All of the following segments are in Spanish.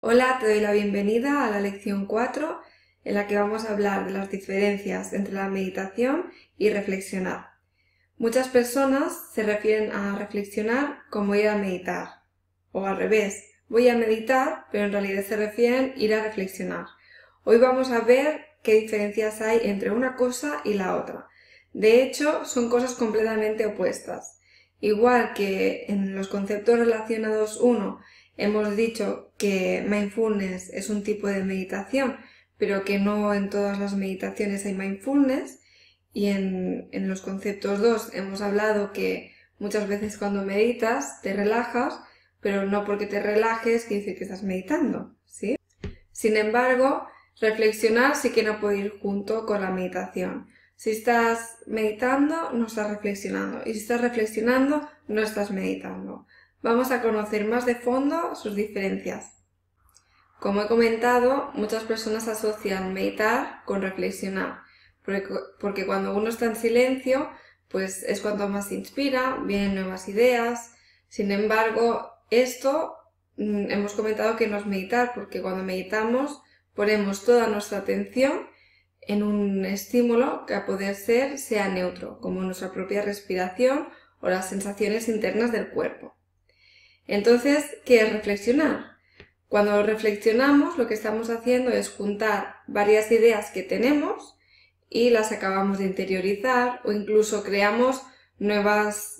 Hola, te doy la bienvenida a la lección 4, en la que vamos a hablar de las diferencias entre la meditación y reflexionar. Muchas personas se refieren a reflexionar como ir a meditar, o al revés, voy a meditar, pero en realidad se refieren a ir a reflexionar. Hoy vamos a ver qué diferencias hay entre una cosa y la otra. De hecho, son cosas completamente opuestas. Igual que en los conceptos relacionados 1 hemos dicho que mindfulness es un tipo de meditación, pero que no en todas las meditaciones hay mindfulness, y en los conceptos 2 hemos hablado que muchas veces cuando meditas te relajas, pero no porque te relajes quiere decir que estás meditando, ¿sí? Sin embargo, reflexionar sí que no puede ir junto con la meditación. Si estás meditando, no estás reflexionando. Y si estás reflexionando, no estás meditando. Vamos a conocer más de fondo sus diferencias. Como he comentado, muchas personas asocian meditar con reflexionar, porque cuando uno está en silencio, pues es cuando más se inspira, vienen nuevas ideas. Sin embargo, esto hemos comentado que no es meditar, porque cuando meditamos ponemos toda nuestra atención en un estímulo que a poder ser sea neutro, como nuestra propia respiración o las sensaciones internas del cuerpo. Entonces, ¿qué es reflexionar? Cuando reflexionamos, lo que estamos haciendo es juntar varias ideas que tenemos y las acabamos de interiorizar, o incluso creamos nuevas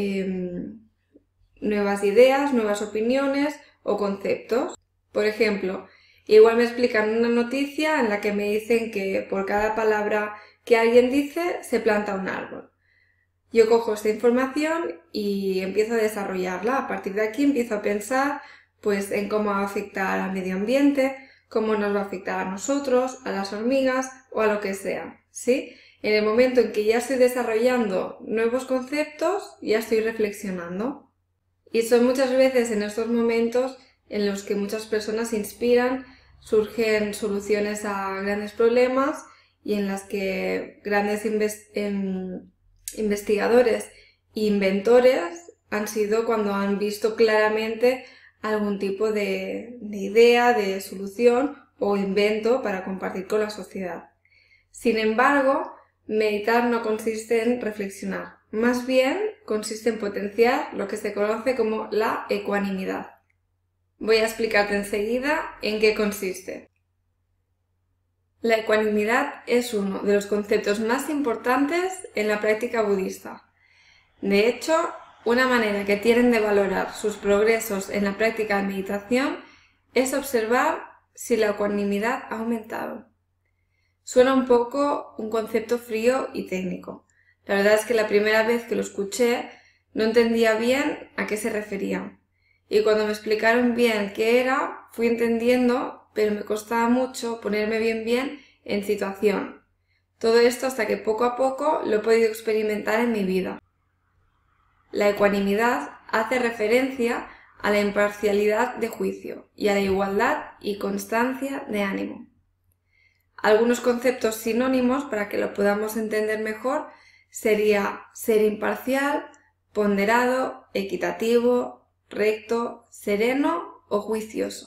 ideas, nuevas opiniones o conceptos. Por ejemplo, igual me explican una noticia en la que me dicen que por cada palabra que alguien dice se planta un árbol. Yo cojo esta información y empiezo a desarrollarla. A partir de aquí empiezo a pensar pues en cómo va a afectar al medio ambiente, cómo nos va a afectar a nosotros, a las hormigas o a lo que sea, ¿sí? En el momento en que ya estoy desarrollando nuevos conceptos, ya estoy reflexionando. Y son muchas veces en estos momentos en los que muchas personas se inspiran, surgen soluciones a grandes problemas y en las que grandes investigadores e inventores han sido cuando han visto claramente algún tipo de idea, de solución o invento para compartir con la sociedad. Sin embargo, meditar no consiste en reflexionar, más bien consiste en potenciar lo que se conoce como la ecuanimidad. Voy a explicarte enseguida en qué consiste. La ecuanimidad es uno de los conceptos más importantes en la práctica budista. De hecho, una manera que tienen de valorar sus progresos en la práctica de meditación es observar si la ecuanimidad ha aumentado. Suena un poco un concepto frío y técnico. La verdad es que la primera vez que lo escuché no entendía bien a qué se refería. Y cuando me explicaron bien qué era, fui entendiendo, pero me costaba mucho ponerme bien en situación. Todo esto hasta que poco a poco lo he podido experimentar en mi vida. La ecuanimidad hace referencia a la imparcialidad de juicio y a la igualdad y constancia de ánimo. Algunos conceptos sinónimos para que lo podamos entender mejor sería ser imparcial, ponderado, equitativo, recto, sereno o juicioso.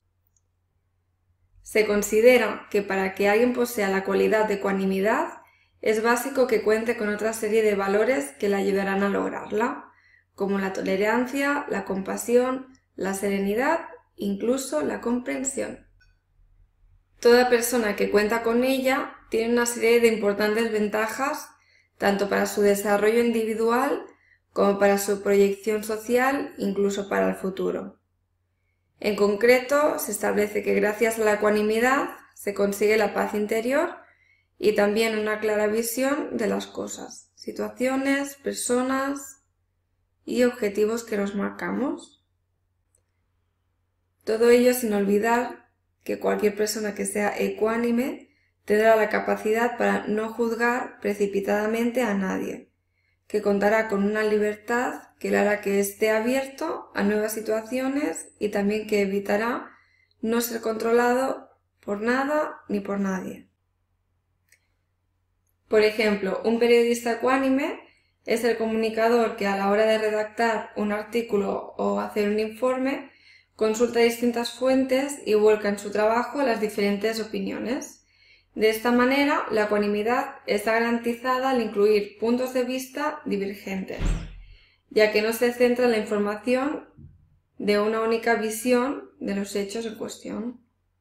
Se considera que para que alguien posea la cualidad de ecuanimidad es básico que cuente con otra serie de valores que le ayudarán a lograrla, como la tolerancia, la compasión, la serenidad, incluso la comprensión. Toda persona que cuenta con ella tiene una serie de importantes ventajas, tanto para su desarrollo individual como para su proyección social, incluso para el futuro. En concreto, se establece que gracias a la ecuanimidad se consigue la paz interior y también una clara visión de las cosas, situaciones, personas y objetivos que nos marcamos. Todo ello sin olvidar que cualquier persona que sea ecuánime tendrá la capacidad para no juzgar precipitadamente a nadie, que contará con una libertad que le hará que esté abierto a nuevas situaciones y también que evitará no ser controlado por nada ni por nadie. Por ejemplo, un periodista ecuánime es el comunicador que a la hora de redactar un artículo o hacer un informe Consulta distintas fuentes y vuelca en su trabajo las diferentes opiniones. De esta manera, la ecuanimidad está garantizada al incluir puntos de vista divergentes, ya que no se centra en la información de una única visión de los hechos en cuestión.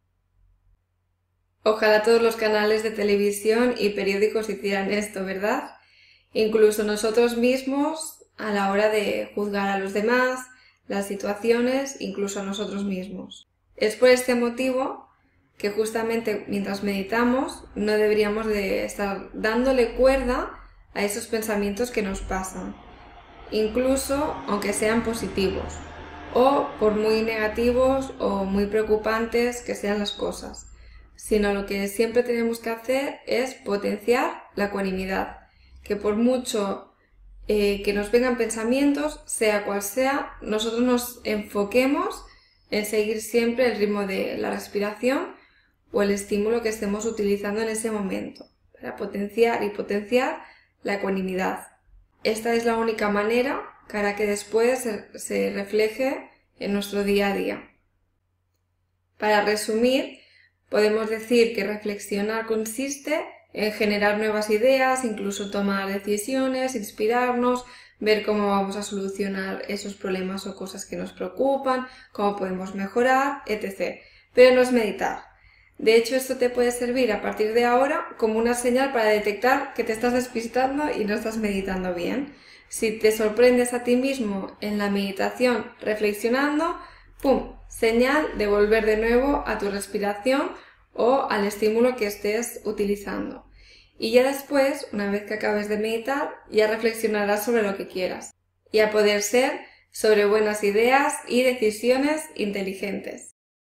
Ojalá todos los canales de televisión y periódicos hicieran esto, ¿verdad? Incluso nosotros mismos a la hora de juzgar a los demás, las situaciones, incluso a nosotros mismos. Es por este motivo que justamente mientras meditamos no deberíamos de estar dándole cuerda a esos pensamientos que nos pasan, incluso aunque sean positivos, o por muy negativos o muy preocupantes que sean las cosas, sino lo que siempre tenemos que hacer es potenciar la ecuanimidad, que por mucho que nos vengan pensamientos, sea cual sea, nosotros nos enfoquemos en seguir siempre el ritmo de la respiración o el estímulo que estemos utilizando en ese momento, para potenciar la ecuanimidad. Esta es la única manera que hará que después se refleje en nuestro día a día. Para resumir, podemos decir que reflexionar consiste en generar nuevas ideas, incluso tomar decisiones, inspirarnos, ver cómo vamos a solucionar esos problemas o cosas que nos preocupan, cómo podemos mejorar, etc. Pero no es meditar. De hecho, esto te puede servir a partir de ahora como una señal para detectar que te estás despistando y no estás meditando bien. Si te sorprendes a ti mismo en la meditación reflexionando, ¡pum!, señal de volver de nuevo a tu respiración o al estímulo que estés utilizando. Y ya después, una vez que acabes de meditar, ya reflexionarás sobre lo que quieras. Y a poder ser sobre buenas ideas y decisiones inteligentes.